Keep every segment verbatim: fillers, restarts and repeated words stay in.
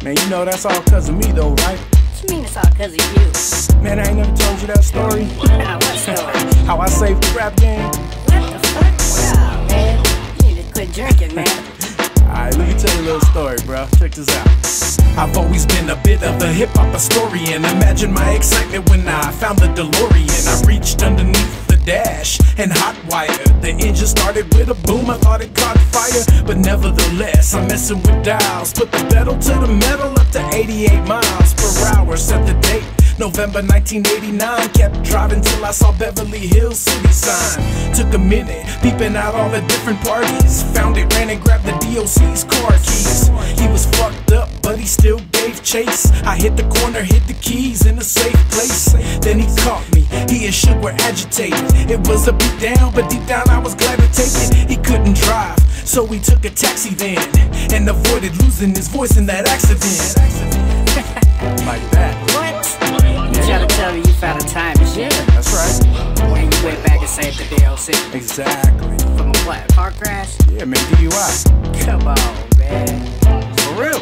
Man, you know that's all cause of me though, right? What you mean it's all cause of you? Man, I ain't never told you that story. Nah, what story? How I saved the rap game. What the fuck? Wow, man. You need to quit drinking, man. Alright, let me tell you a little story, bro. Check this out. I've always been a bit of a hip-hop historian. Imagine my excitement when I found the DeLorean. I reached underneath the dash and hot wired. The engine started with a boom, I thought it caught fire. But nevertheless, I'm messing with dials. Put the pedal to the metal up to eighty-eight miles per hour. Set the date, November nineteen eighty-nine. Kept driving till I saw Beverly Hills city sign. Took a minute, peeping out all the different parties. Found it, ran and grabbed the D O C's car keys. He was fucked up, but he still gave chase. I hit the corner, hid the keys in a safe place. Then he caught me, he and Suge were agitated. It was a beat down, but deep down I was glad to take it. He couldn't drive, so we took a taxi then, and avoided losing his voice in that accident. Like that. What? You trying to tell me you found a time machine? That's right. When you went back and saved the D O C? Exactly. From a what, car crash? Yeah, man, D U I. Come on, man. For real.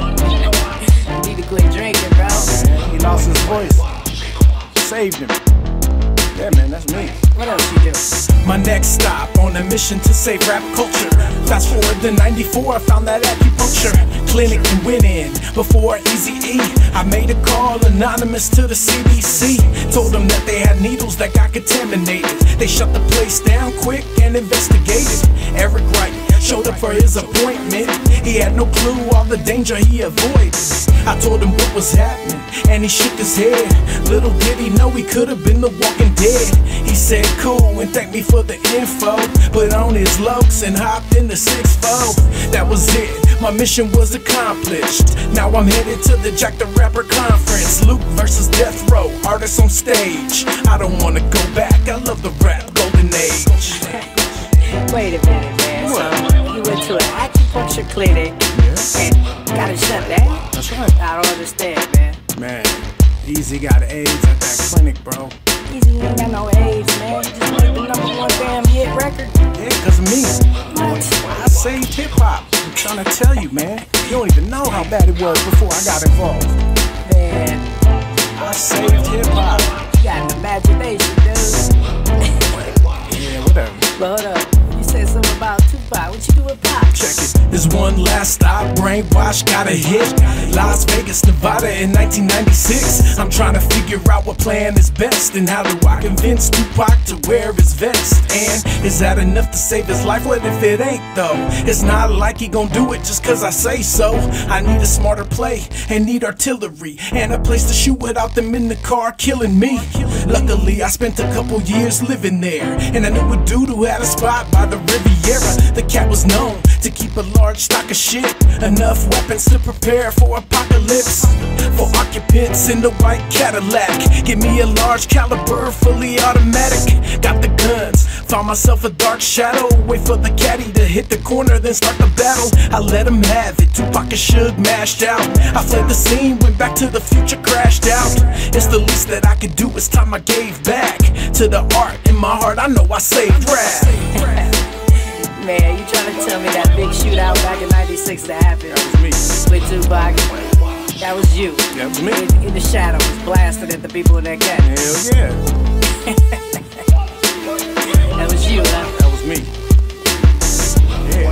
You need to quit drinking, bro. Oh, man, he lost his voice. Saved him. Yeah, man, that's me. What else you do? My next stop on a mission to save rap culture. Fast forward to ninety-four, I found that acupuncture clinic and went in before Eazy-E. I made a call anonymous to the C D C. Told them that they had needles that got contaminated. They shut the place down quick and investigated. Eric Wright showed up for his appointment. He had no clue all the danger he avoided. I told him what was happening and he shook his head. Little did he know he could have been the Walking Dead. He said cool and thanked me for the info. Put on his lokes and hopped in the six four. That was it, my mission was accomplished. Now I'm headed to the Jack the Rapper conference. Luke versus Death Row, artists on stage. I don't wanna go back, I love the rap golden age. Wait a minute, man. What? So you went to an acupuncture clinic Yeah. and got it shut down? That's right. I don't understand, man. Man, Eazy got AIDS at that clinic, bro. Eazy ain't got no AIDS, man. Just made the number one damn hit record. Yeah, cause of me. What? I saved hip-hop. I'm trying to tell you, man. You don't even know how bad it was before I got involved. Man, I saved hip-hop. you got an imagination, dude. Yeah, whatever. But hold up. You said something about Tupac. What you do with Pac? Check it. There's one last stop. Brainwash got a hit. Las Vegas, Nevada in nineteen ninety-six. I'm trying to figure out what plan is best and how do I convince Tupac to wear his vest. And is that enough to save his life? What if it ain't though? It's not like he gon' do it just cause I say so. I need a smarter play and need artillery and a place to shoot without them in the car killing me. Luckily I spent a couple years living there, and I knew a dude who had a spot by the Riviera. The cat was known to keep a large stock of shit, enough weapons to prepare for apocalypse. For occupants in the white Cadillac, give me a large caliber, fully automatic. Got the guns, found myself a dark shadow. Wait for the caddy to hit the corner, then start the battle. I let him have it, Tupac and Suge mashed out. I fled the scene, went back to the future, crashed out. It's the least that I could do, it's time I gave back to the art. In my heart, I know I saved rap. Man, you trying to tell me that big shootout back in ninety-six that happened That was me. with Tupac? That was you. That was me. In, in the shadows, blasting at the people in that cat. Hell yeah. That was you, huh? That was me. Yeah.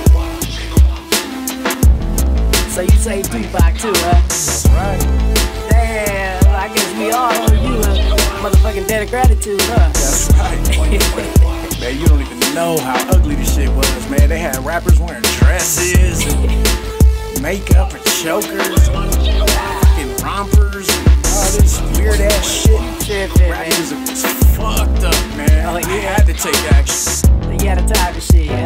So you say Tupac too, huh? That's right. Damn, I guess we all owe you a motherfucking debt of gratitude, huh? That's right. Man, you don't even know how ugly this shit was, man. They had rappers wearing dresses and makeup and chokers and fucking rompers and all this weird ass shit. Rap music was fucked up, man. Oh, I yeah. had to take action. You had a time machine,